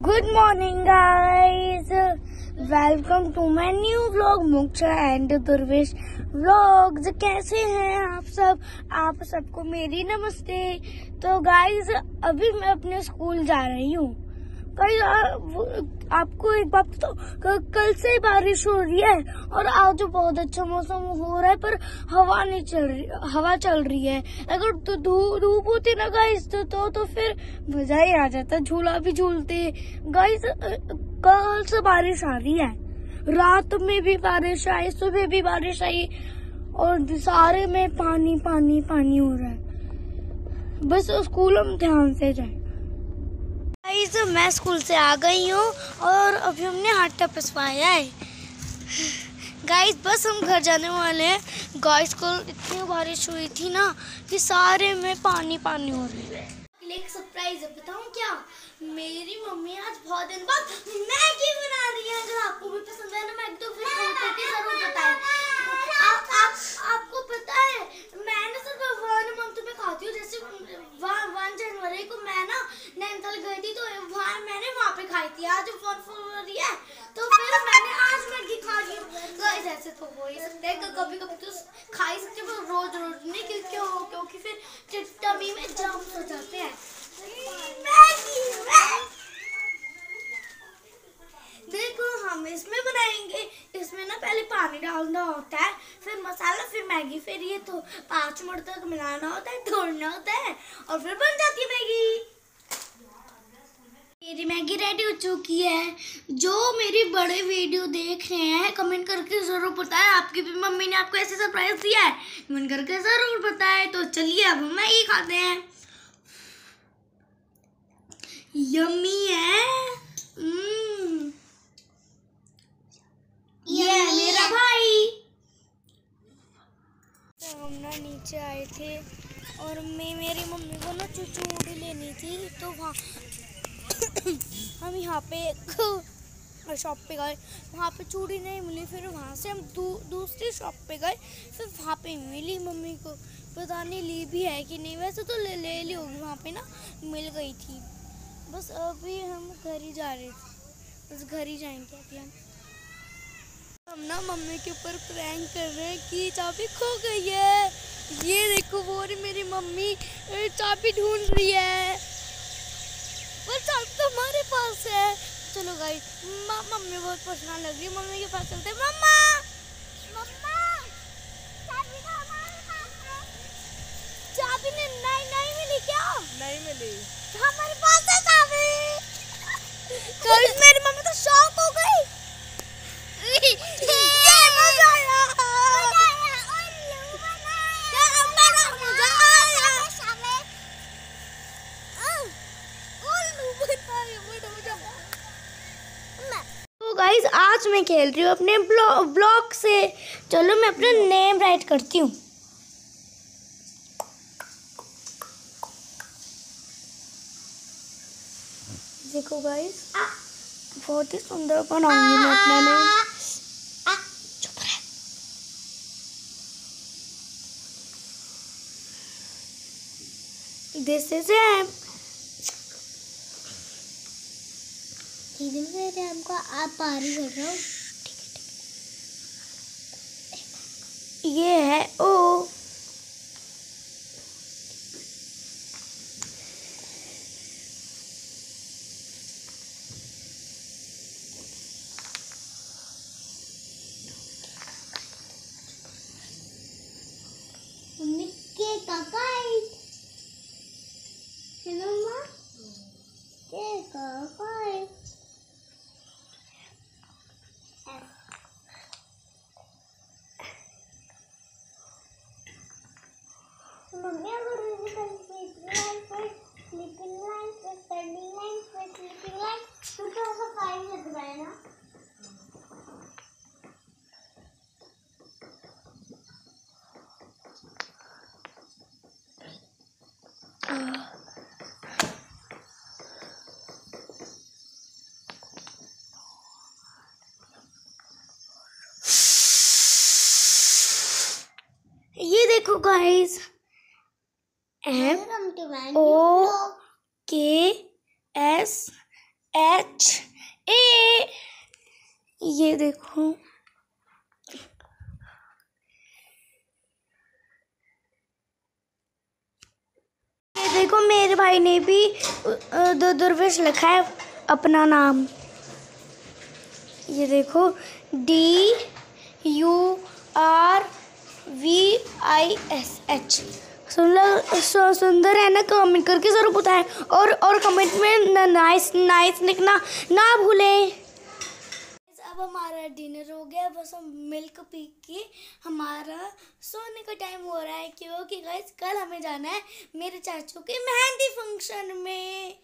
Good morning guys, welcome to my new vlog Moksha and Durvesh vlogs. कैसे हैं आप सब? आप सबको मेरी नमस्ते। तो गाइस अभी मैं अपने स्कूल जा रही हूँ। गाइस आपको एक बात तो कल से बारिश हो रही है और आज बहुत अच्छा मौसम हो रहा है, पर हवा नहीं चल रही, हवा चल रही है। अगर तो धूप होती ना गाइस तो फिर मजा ही आ जाता, झूला भी झूलते। गाइस कल से बारिश आ रही है, रात में भी बारिश आई, सुबह भी बारिश आई और सारे में पानी पानी पानी हो रहा है। बस स्कूल हम ध्यान से जाए। गाइस मैं स्कूल से आ गई हूँ और अभी हमने आटा पिसवाया है। गाइस बस हम घर जाने वाले हैं। गाइस कल इतनी बारिश हुई थी ना कि सारे में पानी पानी हो रहा है। एक सरप्राइज है, बताऊँ क्या? मेरी मम्मी आज बहुत दिन बाद मैगी बना रही है। अगर आपको भी पसंद है ना मैगी तो फिर जरूर बताएं। आपको पता है मैं ना सिर्फ 1 मंथ में खाती हूँ। जैसे 1 जनवरी को मैं ना नैनीताल गई थी तो मैंने वहाँ पे खाई थी। आज 1 फरवरी है तो फिर मैंने आज मैगी खा ली। गाइस ऐसे तो हो ही सकता है, कभी कभी तो खा ही सकते हैं, रोज रोज नहीं। क्योंकि फिर टमी में जर्म्स हो जाते हैं। देखो हम इसमें बनाएंगे। इसमें ना पहले पानी डालना होता है, फिर मसाला, फिर मैगी, फिर ये तो 5 मिनट तक मिलाना होता है, तोड़ना होता है और फिर बन जाती है मैगी। मेरी मैगी रेडी हो चुकी है। जो मेरी बड़े वीडियो देख रहे हैं कमेंट करके जरूर बताएं, आपकी भी मम्मी ने आपको ऐसे सरप्राइज दिया है? कमेंट करके जरूर बताएं। तो चलिए अब हम मैगी खाते हैं। यम्मी है। ये मेरा भाई। तो हम ना नीचे आए थे और मेरी मम्मी को ना चूड़ी लेनी थी, तो वहाँ हम यहाँ पे शॉप पे गए। वहाँ पे चूड़ी नहीं मिली, फिर वहाँ से हम दूसरी शॉप पे गए, फिर वहाँ पे मिली। मम्मी को पता नहीं ली भी है कि नहीं, वैसे तो ले ली होगी, वहाँ पे ना मिल गई थी। बस अभी हम घर ही जा रहे थे, बस घर ही जाएंगे अभी हम ना मम्मी के ऊपर प्रैंक कर रहे हैं कि चाबी खो गई है। ये देखो वो मेरी मम्मी चाबी ढूंढ रही है, पर चाबी तो हमारे पास है। चलो गाइस मम्मी बहुत परेशान लग रही है, मम्मी के पास चलते हैं। मम्मा मम्मा चाबी तो हमारे पास है। चाबी नहीं मिली क्या? नहीं मिली, हमारे पास है चाबी। गाइस मेरी मम्मी तो शॉक हो गई। ये मजा आया। तो गाइस आज मैं खेल रही हूँ अपने ब्लॉग से। चलो मैं अपना नेम राइट करती हूँ। देखो गाइस बहुत ही सुंदर बनाऊंगी मैं अपना नेम। चुप रहे। This is M. हमको आप पारी कर रहा हूँ। ये है ओ। के काकाई हेलो माँ के काकाई मम्मी अगर स्लीपिंग लाइन पे स्टैंडिंग लाइन पे स्लीपिंग लाइन तो ऐसा 5 लग रहा है ना। ये देखो गाइस MOKS HA। ये देखो, ये देखो मेरे भाई ने भी दुर्वेश लिखा है अपना नाम। ये देखो DURVISH। सुंदर है ना? कमेंट करके जरूर बताएं, और कमेंट में नाइस नाइस लिखना ना भूलें। अब हमारा डिनर हो गया, बस हम मिल्क पी के हमारा सोने का टाइम हो रहा है, क्योंकि गाइस कल हमें जाना है मेरे चाचू के मेहंदी फंक्शन में।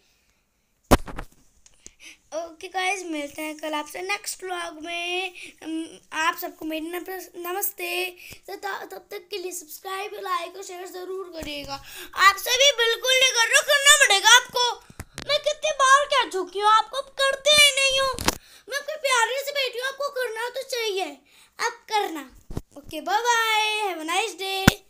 ओके गाइस, मिलते हैं कल आपसे नेक्स्ट व्लॉग में। आप सबको मेरी नमस्ते। तो तब तक के लिए सब्सक्राइब, लाइक और शेयर जरूर करिएगा। आपसे भी बिल्कुल नहीं कर रहा, करना पड़ेगा आपको। मैं कितनी बार कह चुकी हूँ, आपको करते ही नहीं हो। मैं आपके प्यारे से बैठी हूँ, आपको करना तो चाहिए, आप करना। Okay, bye bye, have a nice day.